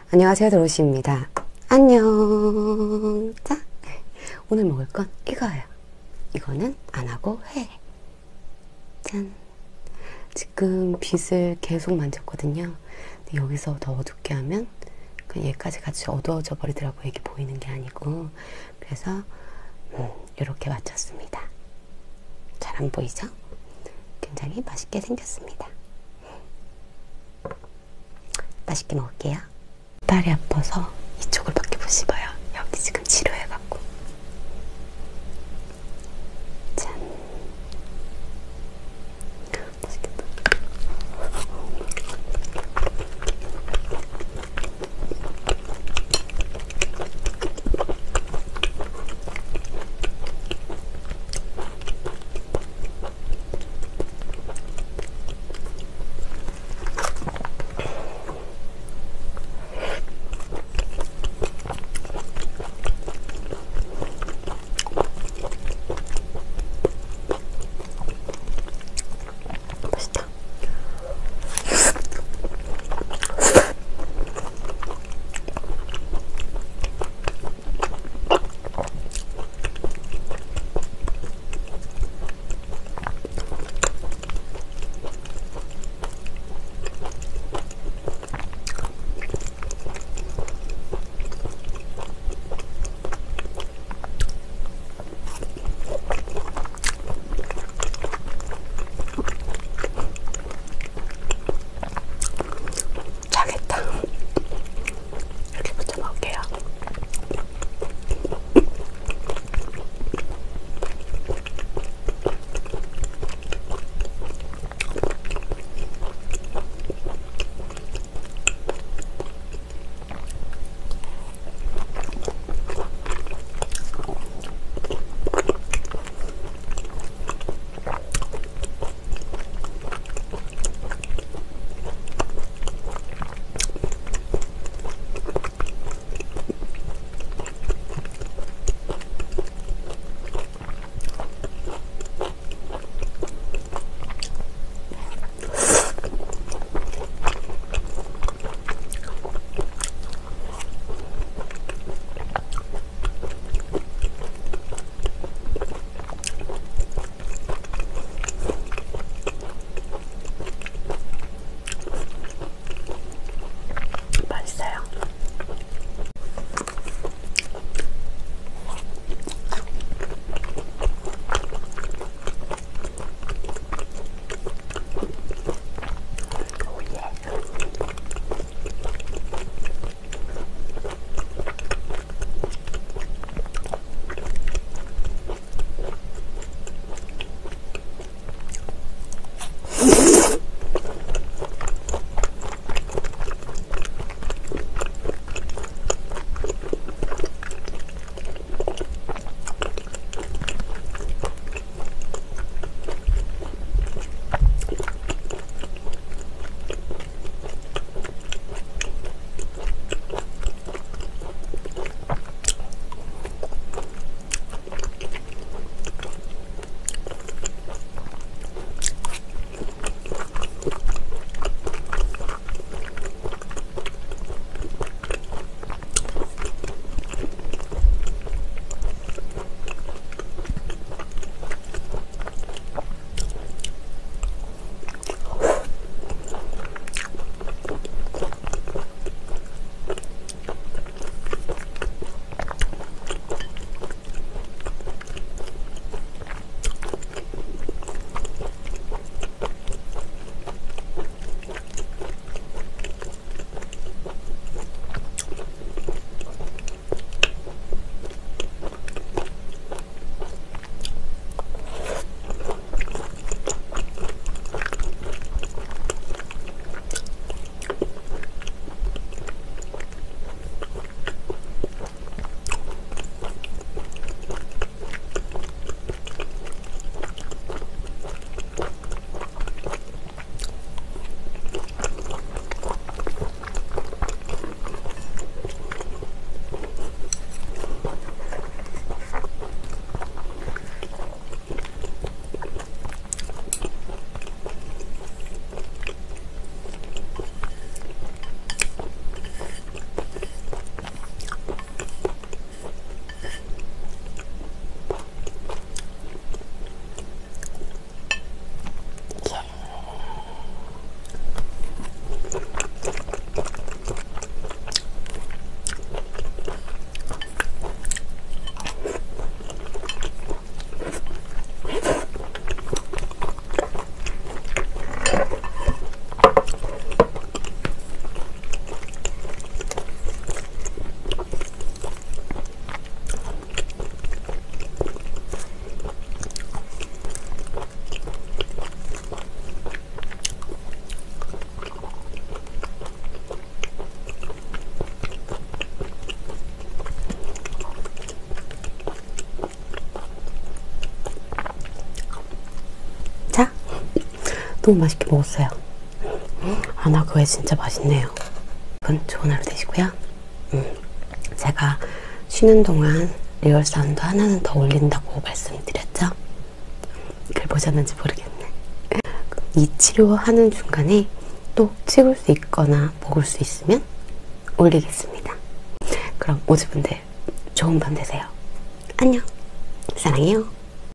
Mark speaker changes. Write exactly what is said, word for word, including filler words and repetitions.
Speaker 1: 안녕하세요, 도로시입니다. 안녕. 자, 오늘 먹을 건 이거예요. 이거는 안 하고 회. 짠. 지금 빛을 계속 만졌거든요. 근데 여기서 더 어둡게 하면 그냥 얘까지 같이 어두워져 버리더라고요. 이게 보이는 게 아니고. 그래서 음, 이렇게 맞췄습니다. 잘 안 보이죠? 굉장히 맛있게 생겼습니다. 맛있게 먹을게요. 발이 아파서 이쪽을 밖에 못 씹어요. 여기 지금 치료해갖고. 짠. 맛있겠다. 너무 맛있게 먹었어요. 안하고회 진짜 맛있네요. 여러분 좋은 하루 되시고요. 음, 제가 쉬는 동안 리얼 사운드 하나는 더 올린다고 말씀드렸죠? 글 보셨는지 모르겠네. 이 치료하는 중간에 또 찍을 수 있거나 먹을 수 있으면 올리겠습니다. 그럼 오즈분들 좋은 밤 되세요. 안녕. 사랑해요.